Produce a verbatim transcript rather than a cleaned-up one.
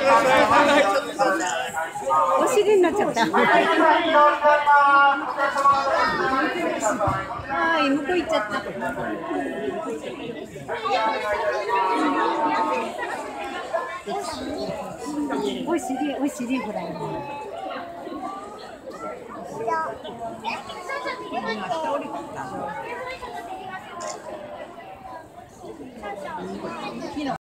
お尻になっちゃった。はい、向こう行っちゃった。お尻、お尻ぐらい。